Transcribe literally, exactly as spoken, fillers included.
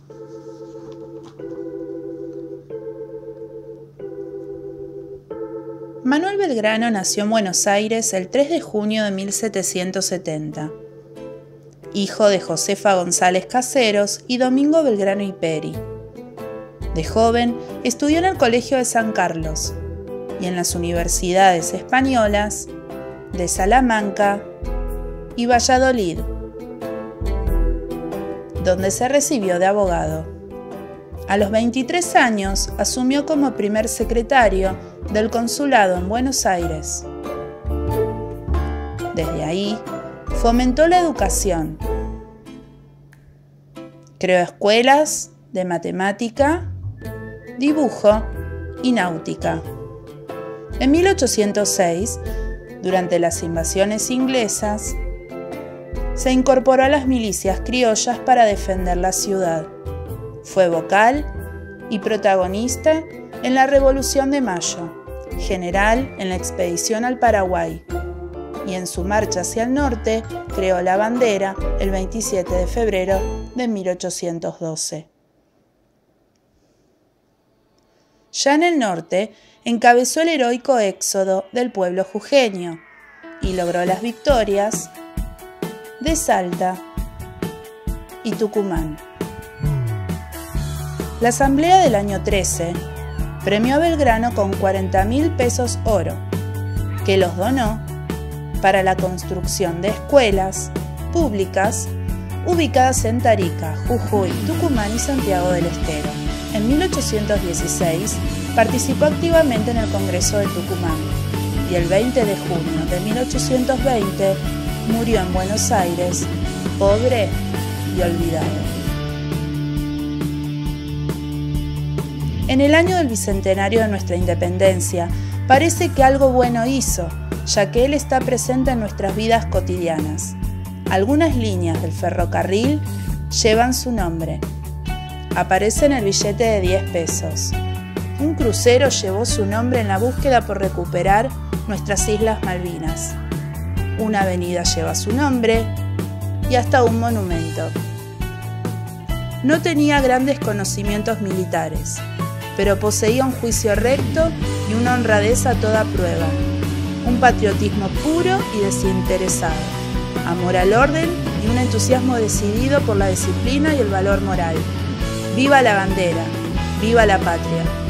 Manuel Belgrano nació en Buenos Aires el tres de junio de mil setecientos setenta. Hijo de Josefa González Caseros y Domingo Belgrano y Peri. De joven estudió en el Colegio de San Carlos y en las universidades españolas de Salamanca y Valladolid, donde se recibió de abogado. A los veintitrés años asumió como primer secretario del consulado en Buenos Aires. Desde ahí, fomentó la educación. Creó escuelas de matemática, dibujo y náutica. En mil ochocientos seis, durante las invasiones inglesas, se incorporó a las milicias criollas para defender la ciudad. Fue vocal y protagonista en la Revolución de Mayo, general en la expedición al Paraguay, y en su marcha hacia el norte creó la bandera el veintisiete de febrero de mil ochocientos doce. Ya en el norte, encabezó el heroico éxodo del pueblo jujeño y logró las victorias de Salta y Tucumán. La Asamblea del año trece premió a Belgrano con cuarenta mil pesos oro, que los donó para la construcción de escuelas públicas ubicadas en Tarija, Jujuy, Tucumán y Santiago del Estero. En mil ochocientos dieciséis participó activamente en el Congreso de Tucumán y el veinte de junio de mil ochocientos veinte murió en Buenos Aires, pobre y olvidado. En el año del bicentenario de nuestra independencia, parece que algo bueno hizo, ya que él está presente en nuestras vidas cotidianas. Algunas líneas del ferrocarril llevan su nombre. Aparece en el billete de diez pesos. Un crucero llevó su nombre en la búsqueda por recuperar nuestras Islas Malvinas. Una avenida lleva su nombre y hasta un monumento. No tenía grandes conocimientos militares, pero poseía un juicio recto y una honradez a toda prueba, un patriotismo puro y desinteresado, amor al orden y un entusiasmo decidido por la disciplina y el valor moral. ¡Viva la bandera! ¡Viva la patria!